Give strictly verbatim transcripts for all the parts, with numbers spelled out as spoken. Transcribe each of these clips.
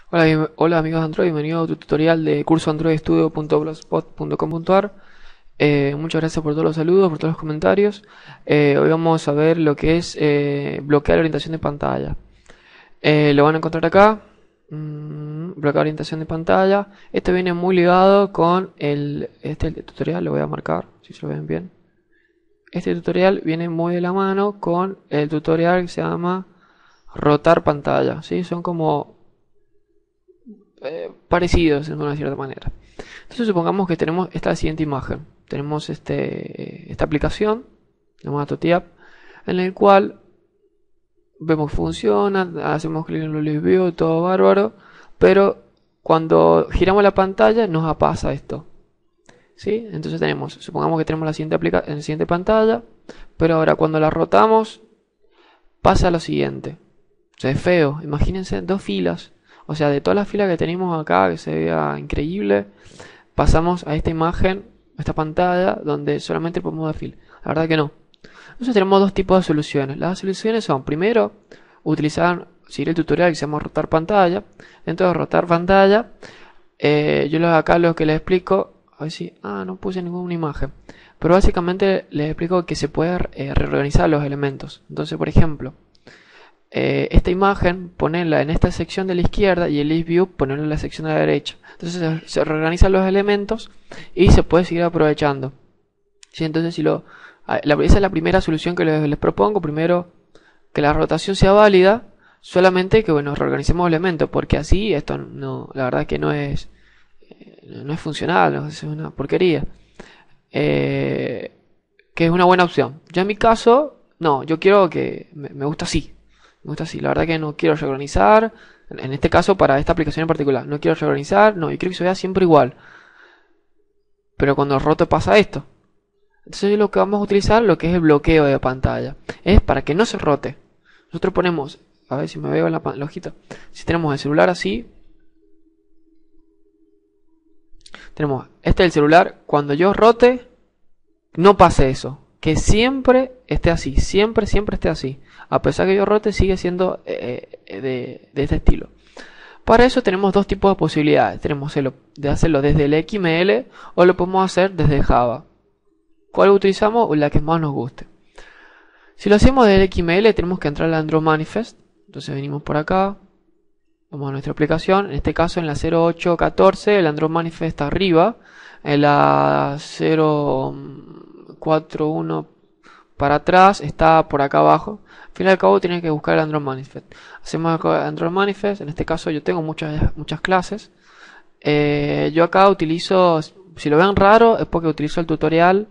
Hola, bien- hola amigos de Android, bienvenido a tu tutorial de curso android studio punto blogspot punto com punto a r. Eh, muchas gracias por todos los saludos, por todos los comentarios. Eh, hoy vamos a ver lo que es eh, bloquear la orientación de pantalla. Eh, lo van a encontrar acá, mm, bloquear orientación de pantalla. Esto viene muy ligado con el, este el tutorial, lo voy a marcar, si se lo ven bien. Este tutorial viene muy de la mano con el tutorial que se llama rotar pantalla, ¿sí? Son como eh, parecidos de una cierta manera. Entonces supongamos que tenemos esta siguiente imagen. Tenemos este, esta aplicación llamada TotiApp, en el cual vemos que funciona, hacemos clic en los view, todo bárbaro, pero cuando giramos la pantalla nos pasa esto. ¿Sí? Entonces tenemos, supongamos que tenemos la siguiente, aplica en la siguiente pantalla, pero ahora cuando la rotamos pasa lo siguiente. O sea, es feo, imagínense dos filas. O sea, de todas las filas que tenemos acá, que se vea increíble, pasamos a esta imagen, a esta pantalla, donde solamente podemos dar fil. La verdad que no. Entonces tenemos dos tipos de soluciones. Las soluciones son, primero, utilizar, seguir el tutorial que se llama rotar pantalla. Dentro de rotar pantalla, eh, yo acá lo que les explico, a ver si, ah, no puse ninguna imagen. Pero básicamente les explico que se puede eh, reorganizar los elementos. Entonces, por ejemplo, eh, esta imagen ponerla en esta sección de la izquierda y el list view ponerlo en la sección de la derecha. Entonces se, se reorganizan los elementos y se puede seguir aprovechando. ¿Sí? Entonces si lo, la, esa es la primera solución que les, les propongo. Primero, que la rotación sea válida, solamente que bueno, reorganicemos elementos, porque así esto no, la verdad que no es no es funcional, ¿no? Es una porquería. Eh, que es una buena opción. Yo en mi caso, no, yo quiero que me, me gusta así. Me gusta así, la verdad que no quiero reorganizar. En este caso, para esta aplicación en particular, no quiero reorganizar, no, y quiero que se vea siempre igual. Pero cuando roto pasa esto. Entonces lo que vamos a utilizar, lo que es el bloqueo de pantalla, es para que no se rote. Nosotros ponemos, a ver si me veo en la, la hojita, si tenemos el celular así, tenemos este es el celular, cuando yo rote, no pase eso. Que siempre esté así, siempre, siempre esté así. A pesar que yo rote, sigue siendo eh, de, de este estilo. Para eso tenemos dos tipos de posibilidades. Tenemos el de hacerlo desde el X M L o lo podemos hacer desde Java. ¿Cuál utilizamos? La que más nos guste. Si lo hacemos desde el X M L, tenemos que entrar al Android Manifest. Entonces venimos por acá, vamos a nuestra aplicación. En este caso en la cero ocho catorce, el Android Manifest está arriba. En la cero cuatro uno para atrás está por acá abajo. Al fin y al cabo tienen que buscar el Android Manifest. Hacemos el Android Manifest. En este caso yo tengo muchas, muchas clases. Eh, yo acá utilizo, si lo ven raro es porque utilizo el tutorial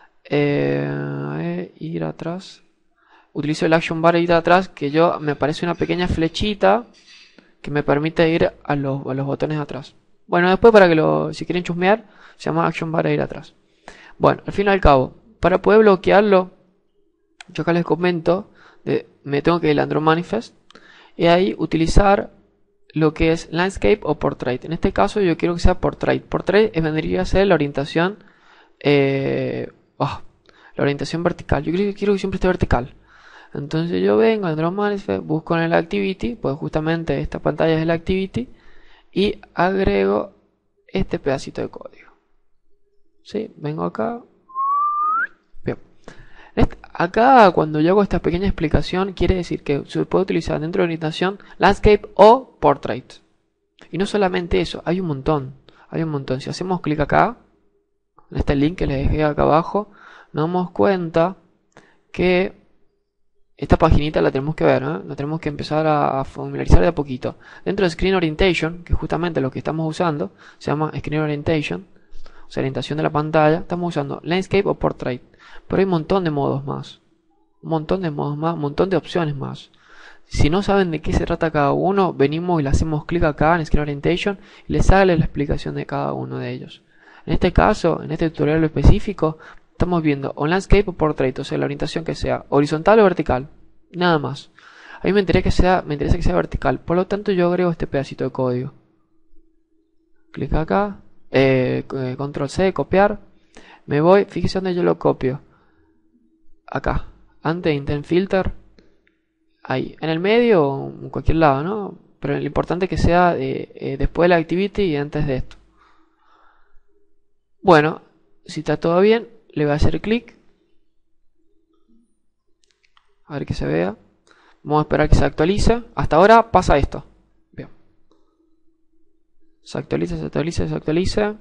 eh, ir atrás. Utilizo el Action Bar e ir atrás, que yo me aparece una pequeña flechita que me permite ir a los, a los botones atrás. Bueno, después para que lo, si quieren chusmear, se llama Action Bar e ir atrás. Bueno, al fin y al cabo, para poder bloquearlo, yo acá les comento, de, me tengo que ir al Android Manifest y ahí utilizar lo que es Landscape o Portrait. En este caso yo quiero que sea Portrait. Portrait vendría a ser la orientación, eh, oh, la orientación vertical. Yo quiero, quiero que siempre esté vertical. Entonces yo vengo al Android Manifest, busco en el Activity, pues justamente esta pantalla es el Activity, y agrego este pedacito de código. ¿Sí? Vengo acá. Bien. Acá cuando yo hago esta pequeña explicación quiere decir que se puede utilizar dentro de la orientación Landscape o Portrait. Y no solamente eso, hay un montón. Hay un montón. Si hacemos clic acá, en este link que les dejé acá abajo, nos damos cuenta que esta paginita la tenemos que ver, ¿eh? La tenemos que empezar a familiarizar de a poquito. Dentro de Screen Orientation, que es justamente lo que estamos usando, se llama Screen Orientation, o sea, orientación de la pantalla, estamos usando Landscape o Portrait. Pero hay un montón de modos más. Un montón de modos más, un montón de opciones más. Si no saben de qué se trata cada uno, venimos y le hacemos clic acá en Screen Orientation y les sale la explicación de cada uno de ellos. En este caso, en este tutorial específico, estamos viendo o Landscape o Portrait, o sea, la orientación que sea horizontal o vertical. Nada más. A mí me interesa que sea, me interesa que sea vertical. Por lo tanto, yo agrego este pedacito de código. Clic acá. Eh, control C, copiar. Me voy. Fíjese donde yo lo copio. Acá. Antes de Intent Filter. Ahí. En el medio o en cualquier lado, ¿no? pero lo importante es que sea eh, eh, después de la activity y antes de esto. Bueno, si está todo bien, le voy a hacer clic. A ver que se vea. Vamos a esperar que se actualice. Hasta ahora pasa esto. Bien. Se actualiza, se actualiza, se actualiza.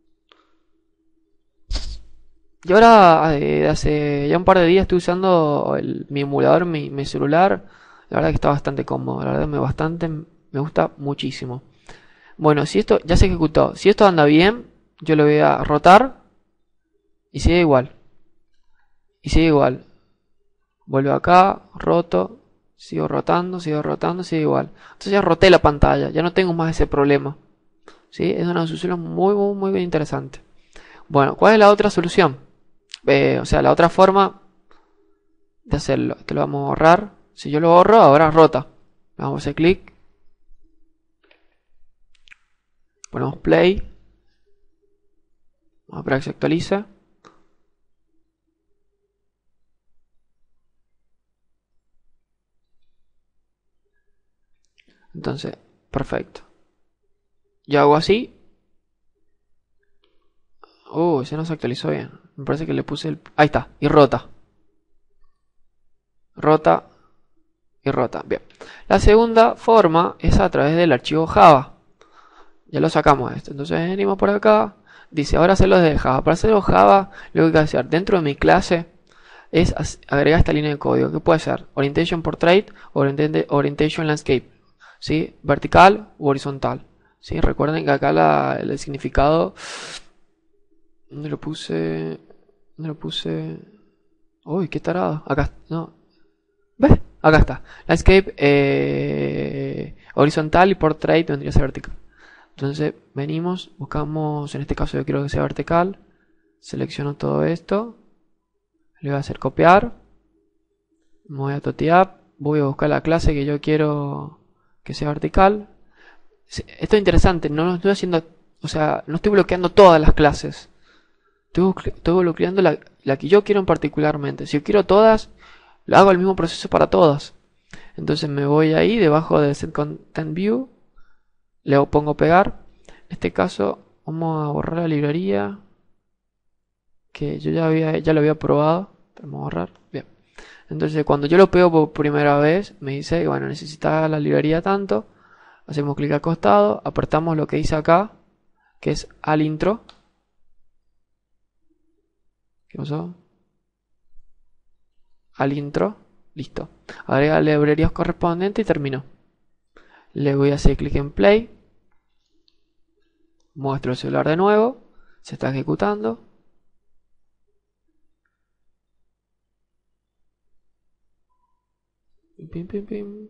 Y ahora, eh, hace ya un par de días estoy usando el, mi emulador, mi, mi celular. La verdad que está bastante cómodo. La verdad me bastante, me gusta muchísimo. Bueno, si esto ya se ejecutó. Si esto anda bien, yo lo voy a rotar. Y sigue igual. Y sigue igual. Vuelvo acá, roto. Sigo rotando, sigo rotando, sigue igual. Entonces ya roté la pantalla. Ya no tengo más ese problema. ¿Sí? Es una solución muy, muy, muy bien interesante. Bueno, ¿cuál es la otra solución? Eh, o sea, la otra forma de hacerlo. Esto lo vamos a borrar. Si yo lo borro, ahora rota. Vamos a hacer clic. Ponemos play. Vamos a esperar que se actualice. Entonces, perfecto. Yo hago así. Uh, ese no se actualizó bien. Me parece que le puse el... Ahí está. Y rota. Rota. Y rota. Bien. La segunda forma es a través del archivo Java. Ya lo sacamos esto. Entonces venimos por acá. Dice, ahora hacerlo desde Java. Para hacerlo Java, lo que hay que hacer dentro de mi clase es agregar esta línea de código. Que puede ser Orientation Portrait o Orientation Landscape. ¿Sí? Vertical u horizontal. ¿Sí? Recuerden que acá la, el significado... ¿Dónde lo puse? ¿Dónde lo puse? Uy, qué tarado. Acá, no. ¿Ves? Acá está. Landscape eh, horizontal y portrait vendría a ser vertical. Entonces venimos, buscamos, en este caso yo quiero que sea vertical. Selecciono todo esto. Le voy a hacer copiar. Me voy a totear. Voy a buscar la clase que yo quiero que sea vertical. Esto es interesante, no lo estoy haciendo, o sea, no estoy bloqueando todas las clases. Estoy, estoy bloqueando la, la que yo quiero en particularmente. Si yo quiero todas, lo hago el mismo proceso para todas. Entonces me voy ahí, debajo de Set Content View. Le pongo pegar. En este caso, vamos a borrar la librería. Que yo ya, había, ya lo había probado. Vamos a borrar. Bien. Entonces cuando yo lo pego por primera vez, me dice que bueno, necesita la librería tanto. Hacemos clic al costado. Apretamos lo que dice acá, que es al intro. ¿Qué pasó? Al intro. Listo. Agrega la librería correspondiente y terminó. Le voy a hacer clic en play. Muestro el celular de nuevo. Se está ejecutando. Pim, pim, pim.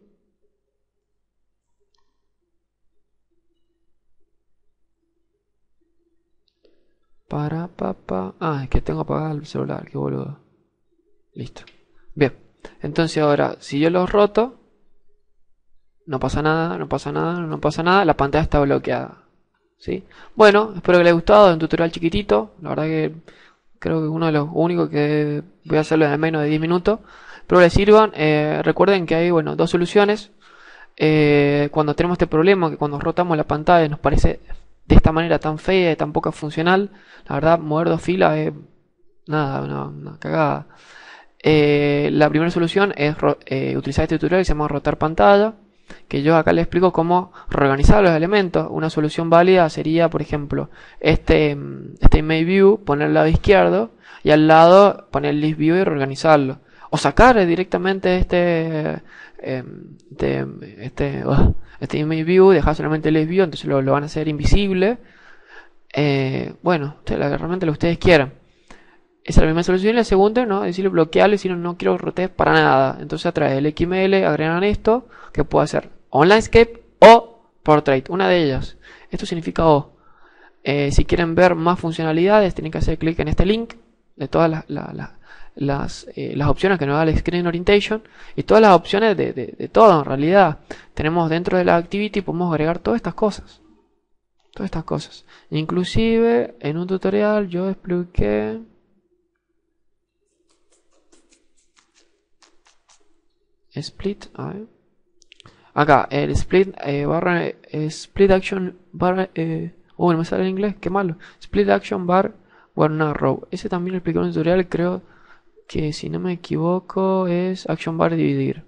Para, pa, pa. Ah, es que tengo apagado el celular, qué boludo. Listo. Bien. Entonces ahora, si yo lo roto, no pasa nada, no pasa nada, no pasa nada. La pantalla está bloqueada. ¿Sí? Bueno, espero que les haya gustado. Un tutorial chiquitito. La verdad que creo que uno de los únicos que voy a hacerlo en menos de diez minutos. Espero les sirvan. Eh, recuerden que hay, bueno, dos soluciones. Eh, cuando tenemos este problema, que cuando rotamos la pantalla nos parece de esta manera tan fea y tan poca funcional, la verdad, mover dos filas es nada, una, una cagada. Eh, la primera solución es eh, utilizar este tutorial que se llama rotar pantalla, que yo acá les explico cómo reorganizar los elementos. Una solución válida sería, por ejemplo, este, este image view, poner al lado izquierdo y al lado poner list view y reorganizarlo. O sacar directamente este eh, este, este, uh, este image view, dejar solamente list view, entonces lo, lo van a hacer invisible. Eh, bueno, ustedes, realmente lo que ustedes quieran. Esa es la primera solución. Y la segunda, ¿no? Decirle bloquearlo y decir no quiero rotar para nada. Entonces a través del X M L agregan esto, que puede ser on landscape o portrait, una de ellas. Esto significa O. Eh, si quieren ver más funcionalidades, tienen que hacer clic en este link de todas las, las, las, las, eh, las opciones que nos da el Screen Orientation y todas las opciones de, de, de todo en realidad. Tenemos dentro de la activity, podemos agregar todas estas cosas. Todas estas cosas. Inclusive en un tutorial yo expliqué split, a ver. Acá, el split eh, barra eh, split action bar. Eh, oh, no me sale en inglés, qué malo. Split action bar one row. Ese también lo expliqué en un tutorial, creo que si no me equivoco es action bar dividir.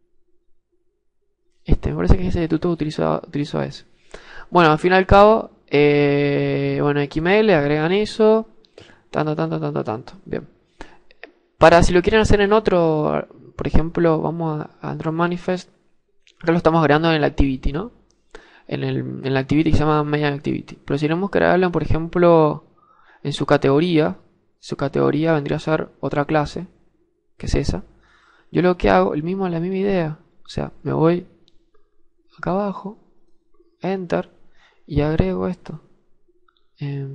Este, me parece que ese de tuto utilizo, utilizo ese. Bueno, al fin y al cabo, eh, bueno, X M L, agregan eso. Tanto, tanto, tanto, tanto. Bien. Para si lo quieren hacer en otro, por ejemplo, vamos a Android Manifest. Acá lo estamos agregando en el activity, ¿no? En el, en la activity que se llama main activity. Pero si queremos crearlo, por ejemplo, en su categoría, su categoría vendría a ser otra clase, que es esa. Yo lo que hago, el mismo, la misma idea. O sea, me voy acá abajo, enter, y agrego esto. Eh,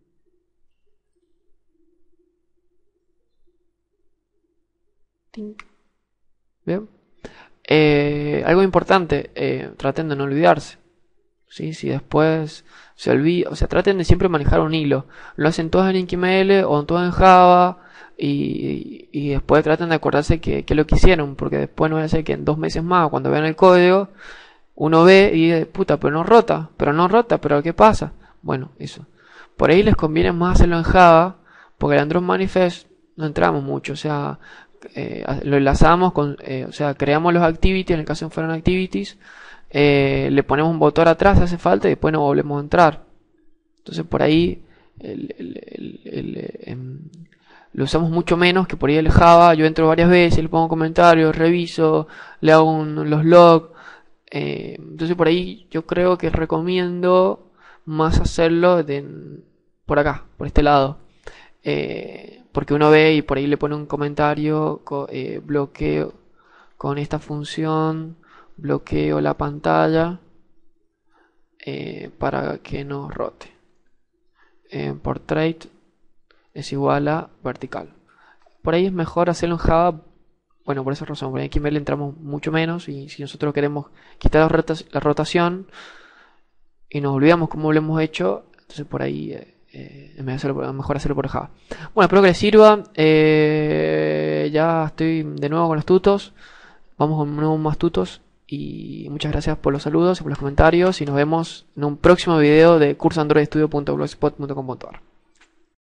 Bien. Eh, algo importante, eh, traten de no olvidarse. ¿Sí? Si después se olvida, o sea, traten de siempre manejar un hilo. Lo hacen todos en X M L o todos en Java y, y después traten de acordarse que, que lo que hicieron, porque después no va a ser que en dos meses más, cuando vean el código, uno ve y dice, puta, pero no rota, pero no rota, pero ¿qué pasa? Bueno, eso. Por ahí les conviene más hacerlo en Java, porque el Android Manifest no entramos mucho, o sea, eh, lo enlazamos con, eh, o sea, creamos los activities, en el caso de fueran activities, eh, le ponemos un botón atrás, hace falta, y después no volvemos a entrar. Entonces por ahí el, el, el, el, em, lo usamos mucho menos que por ahí el Java. Yo entro varias veces, le pongo comentarios, reviso, le hago un, los logs. Eh, entonces por ahí yo creo que recomiendo más hacerlo de, por acá, por este lado. Eh, porque uno ve y por ahí le pone un comentario, co, eh, bloqueo con esta función, bloqueo la pantalla eh, para que no rote. Eh, portrait es igual a vertical. Por ahí es mejor hacerlo en Java. Bueno, por esa razón, porque en X M L entramos mucho menos y si nosotros queremos quitar la, rota la rotación y nos olvidamos cómo lo hemos hecho, entonces por ahí eh, eh, es mejor, mejor hacerlo por Java. Bueno, espero que les sirva. Eh, ya estoy de nuevo con los tutos. Vamos con nuevos más tutos. Y muchas gracias por los saludos y por los comentarios. Y nos vemos en un próximo video de curso android studio punto blogspot punto com punto ar.